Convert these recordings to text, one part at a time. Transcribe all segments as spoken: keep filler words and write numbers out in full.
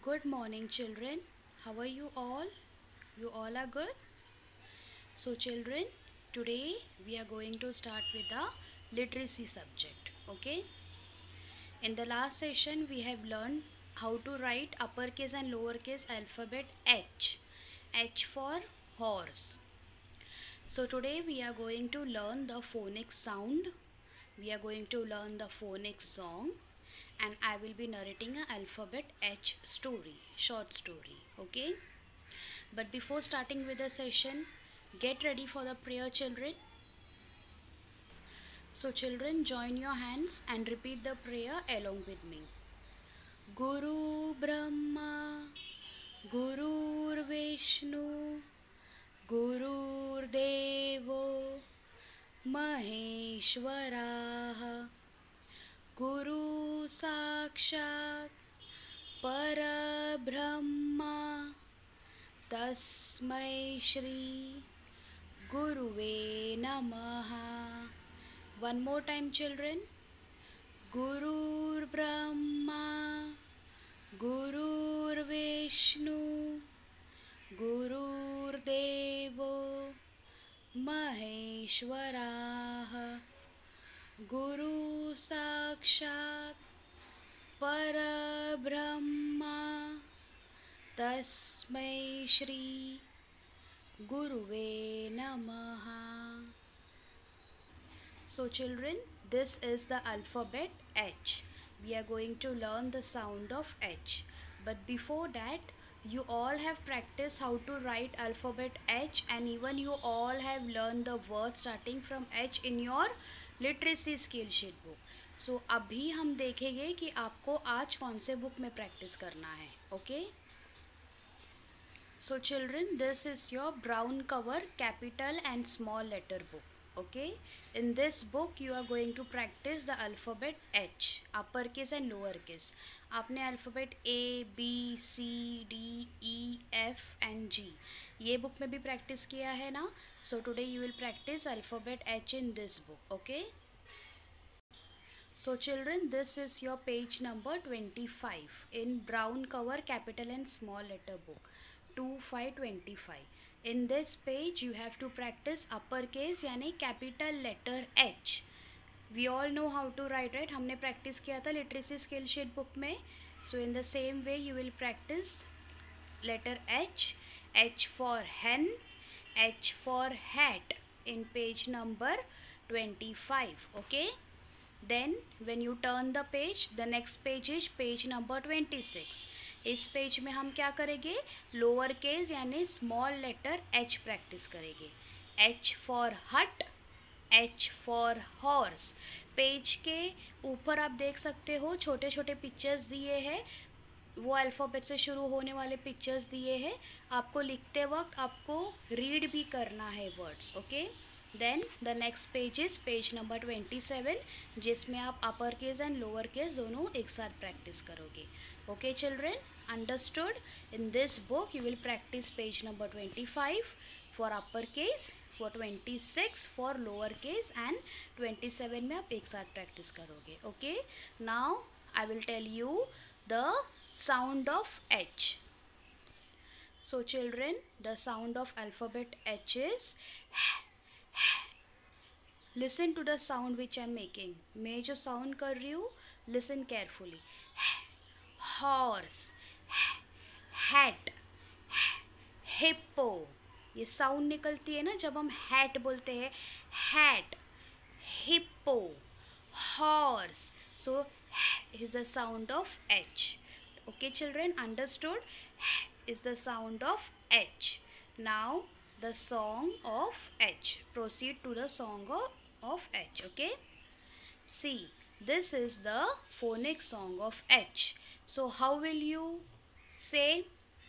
Good morning, children. How are you all? You all are good? So, children, today we are going to start with the literacy subject. Okay? In the last session, we have learned how to write uppercase and lowercase alphabet H. H for horse. So, today we are going to learn the phonics sound. We are going to learn the phonics song, and I will be narrating a alphabet H story, short story. Okay? But before starting with the session, get ready for the prayer, children. So, children, join your hands and repeat the prayer along with me. Guru Brahma, Gurur Vishnu, Gurur Devo, Maheshwaraha, Guru Sakshat, Parabrahma, Tasmai Shri Guruve Namaha. One more time, children. Gurur Brahma, Gurur Vishnu, Gurur Devo, Maheshwaraha, Guru Sakshat, Parabrahma, Tasmai Shri Guruve Namaha. So, children, this is the alphabet H. We are going to learn the sound of H. But before that, you all have practiced how to write alphabet H, and even you all have learned the words starting from H in your literacy skill sheet book. So, अभी हम देखेंगे कि आपको आज कौन से book में practice करना है. Okay? So, children, this is your brown cover capital and small letter book. Okay, in this book you are going to practice the alphabet H, uppercase and lowercase. आपने alphabet A, B, C, D, E, F and G ये book में भी practice किया है ना. So today you will practice alphabet H in this book. Okay. So children, this is your page number twenty-five in brown cover capital and small letter book two five twenty-five. In this page you have to practice uppercase यानी capital letter H. We all know how to write, right? हमने practice किया था literacy skill sheet book में. So in the same way you will practice letter H. H for hen, H for hat in page number twenty-five. Okay. Then when you turn the page, the next page is page number twenty-six. इस page में हम क्या करेंगे? Lower case यानी small letter H practice करेंगे. H for hat, H for horse. Page के ऊपर आप देख सकते हो छोटे छोटे पिक्चर्स दिए हैं. वो अल्फ़ाबेट से शुरू होने वाले पिक्चर्स दिए हैं. आपको लिखते वक्त आपको रीड भी करना है words. Okay. Then the next page is page number twenty seven जिसमें आप upper case and lower case दोनों एक साथ प्रैक्टिस करोगे. Okay, children, understood? In this book you will practice page number twenty-five for uppercase, for twenty-six for lower case and twenty-seven में आप एक साथ practice करोगे. Okay, now I will tell you the sound of H. So children, the sound of alphabet H is listen to the sound which I am making. मैं जो sound कर रही हूँ listen carefully. Horse, hat, hippo. ये sound निकलती है ना जब हम hat बोलते हैं. hat, hippo, horse. So is the sound of H. Okay, children, understood? Is the sound of H. Now the song of H. Proceed to the song of, of H. Okay. See, this is the phonic song of H. So how will you say?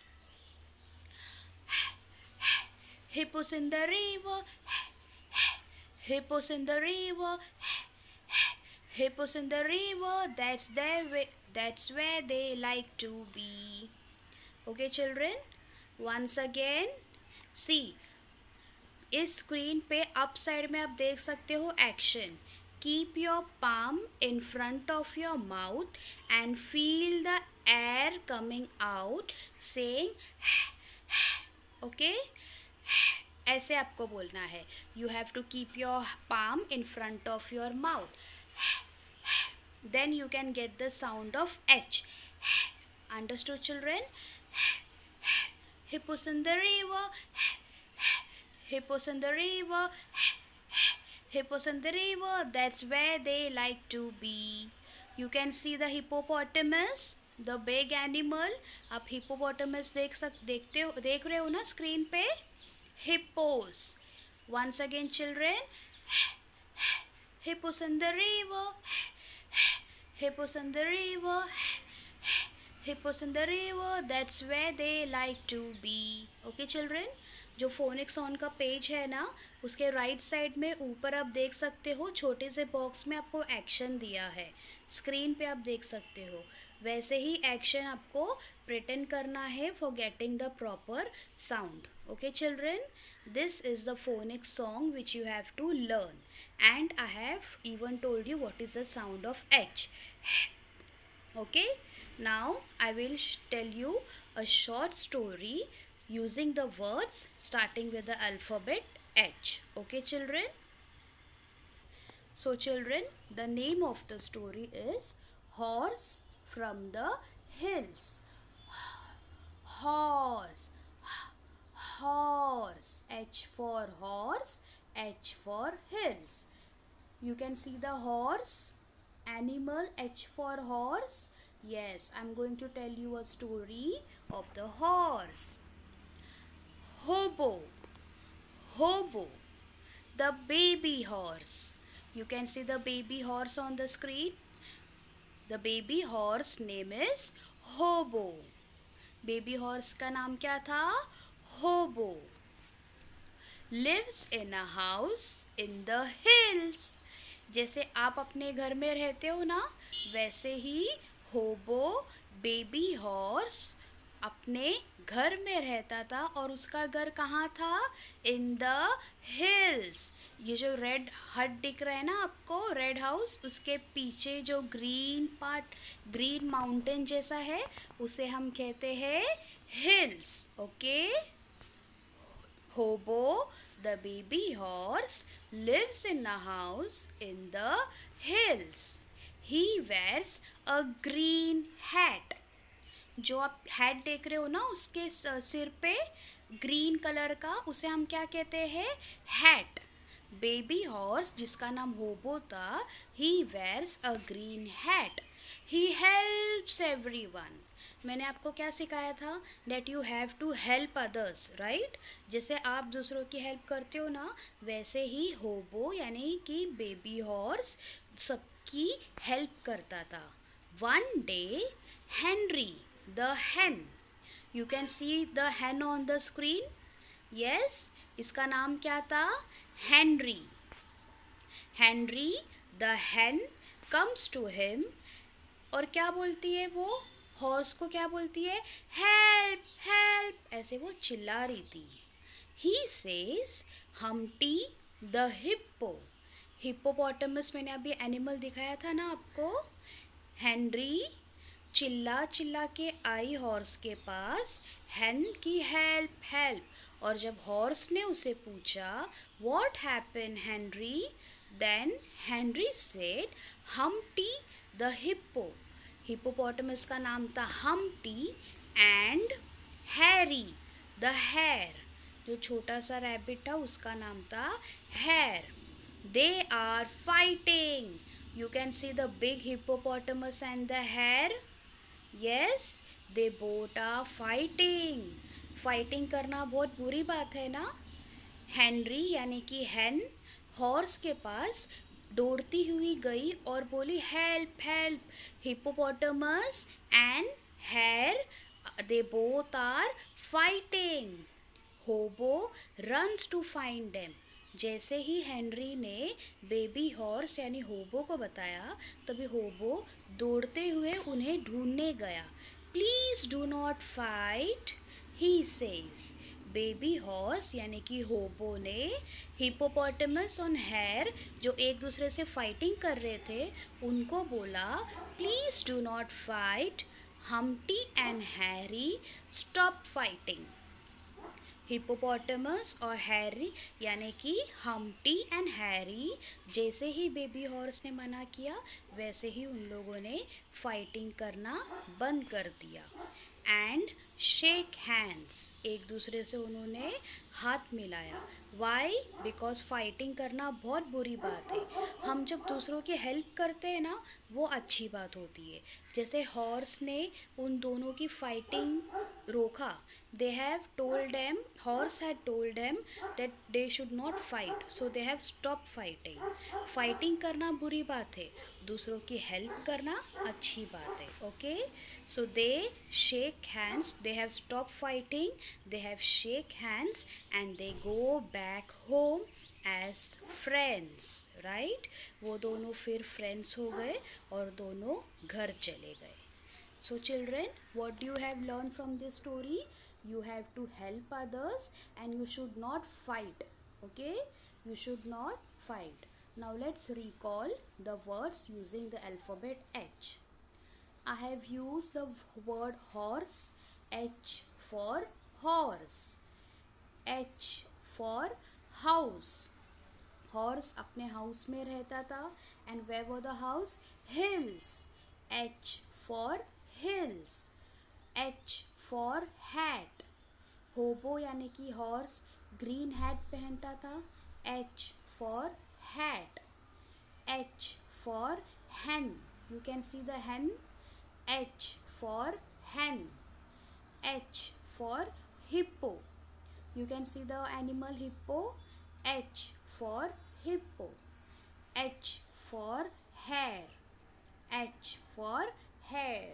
Hippos in the river, hippos in the river, hippos in the river, that's their way, that's where they like to be. Okay, children, once again, see, इस screen पे up side में आप देख सकते हो action. Keep your palm in front of your mouth and feel the air coming out saying okay. ऐसे आपको बोलना है. You have to keep your palm in front of your mouth. Then you can get the sound of H. Understood, children? Hippos in the river. Hippos in the river. Hippos in the river. That's where they like to be. You can see the hippopotamus, the big animal. आप hippopotamus देख सक देखते हो देख रहे हो ना screen पे? Hippos. Once again, children. Hippos in the river. Hippos in the river. Hippos in the river. That's where they like to be. Okay, children? जो फोनिक साउंड का पेज है ना, उसके राइट साइड में ऊपर आप देख सकते हो छोटे से बॉक्स में आपको एक्शन दिया है. स्क्रीन पे आप देख सकते हो. वैसे ही एक्शन आपको प्रिटेंड करना है for getting the proper sound. Okay children, this is the phonic song which you have to learn and I have even told you what is the sound of H. Okay, now I will tell you a short story using the words starting with the alphabet H. Okay, children? So, children, the name of the story is Horse from the Hills. Horse. Horse. H for horse. H for hills. You can see the horse. Animal. H for horse. Yes, I'm going to tell you a story of the horse. Hobo. Hobo. The baby horse. You can see the baby horse on the screen. The baby horse name is Hobo. Baby horse का नाम क्या था? Hobo. Lives in a house in the hills. जैसे आप अपने घर में रहते हो ना, वैसे ही होबो बेबी हॉर्स अपने घर में रहता था. और उसका घर कहाँ था? In the hills. ये जो रेड हट दिख रहा है ना आपको, रेड हाउस, उसके पीछे जो ग्रीन पार्ट, ग्रीन माउंटेन जैसा है, उसे हम कहते हैं hills. Okay. Hobo the baby horse lives in a house in the hills. He wears a green hat. जो आप हैट देख रहे हो ना, उसके सिर पे ग्रीन कलर का, उसे हम क्या कहते हैं? हैट. बेबी हॉर्स जिसका नाम होबो था, he wears a green hat. He helps everyone. मैंने आपको क्या सिखाया था? That you have to help others, right? जैसे आप दूसरों की हेल्प करते हो ना, वैसे ही होबो यानी कि बेबी हॉर्स सबकी हेल्प करता था. One day Henry the hen. You can see the hen on the screen. Yes, इसका नाम क्या था? Henry. Henry the hen comes to him. और क्या बोलती है वो? हॉर्स को क्या बोलती है? Help help. ऐसे वो चिल्ला रही थी. He says Humpty the hippo. Hippopotamus मैंने अभी एनिमल दिखाया था ना आपको. हेनरी चिल्ला चिल्ला के आई हॉर्स के पास, हैन की हेल्प हेल्प. और जब हॉर्स ने उसे पूछा what happen Henry, then Henry said Humpty the hippo. Hippopotamus का नाम था Humpty and Harry the hare. जो छोटा सा रैबिट था उसका नाम था hare. They are fighting. You can see the big hippopotamus and the hare. Yes, they both are fighting. Fighting करना बहुत बुरी बात है ना. हेनरी यानी कि हैन हॉर्स के पास दौड़ती हुई गई और बोली help help. Hippopotamus and hare, they both are fighting. Hobo runs to find them. जैसे ही हेनरी ने बेबी हॉर्स यानी होबो को बताया, तभी होबो दौड़ते हुए उन्हें ढूंढने गया. Please do not fight, he says. Baby horse यानी कि होबो ने हिप्पोपोटामस और हेयर जो एक दूसरे से फाइटिंग कर रहे थे, उनको बोला please do not fight. Humpty and Harry stop fighting. Hippopotamus और हैरी यानी कि हम्प्टी एंड हैरी जैसे ही बेबी हॉर्स ने मना किया वैसे ही उन लोगों ने फाइटिंग करना बंद कर दिया. एंड शेक हैंड्स, एक दूसरे से उन्होंने हाथ मिलाया. वाई? बिकॉज फाइटिंग करना बहुत बुरी बात है. हम जब दूसरों की हेल्प करते हैं ना वो अच्छी बात होती है. जैसे हॉर्स ने उन दोनों की फाइटिंग रोका. They have told them, horse had told them that they should not fight, so they have stopped fighting. Fighting करना बुरी बात है, दूसरों की हेल्प करना अच्छी बात है. Okay, so they shake hands. They have stopped fighting. They have shake hands and they go back home as friends. Right? वो दोनों फिर friends हो गए और दोनों घर चले गए. So children, what do you have learned from this story? You have to help others and you should not fight. Okay? You should not fight. Now let's recall the words using the alphabet H. I have used the word horse. H for horse. H for house. Horse अपने house में रहता था. And where were the house? Hills. H for hills. H for hat. होबो यानी कि horse green hat पहनता था. H for hat. H for hen. You can see the hen. H for hen. H for hippo. You can see the animal hippo. H for hippo. H for hair. H for hair.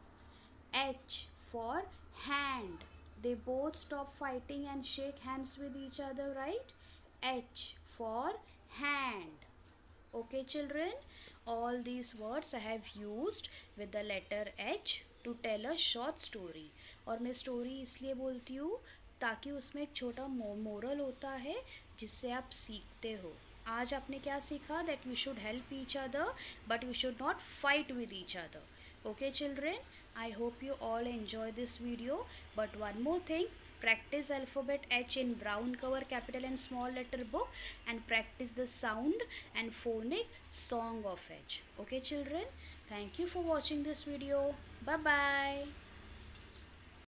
H for hand. They both stop fighting and shake hands with each other, right? H for hand. Okay children, all these words I have used with the letter H to tell a short story. और मैं story इसलिए बोलती हूँ ताकि उसमें एक छोटा moral होता है जिससे आप सीखते हो. आज आपने क्या सीखा? That you should help each other but you should not fight with each other. Okay children, I hope you all enjoy this video. But one more thing, practice alphabet H in brown cover capital and small letter book and practice the sound and phonic song of H. Okay children, thank you for watching this video. Bye bye.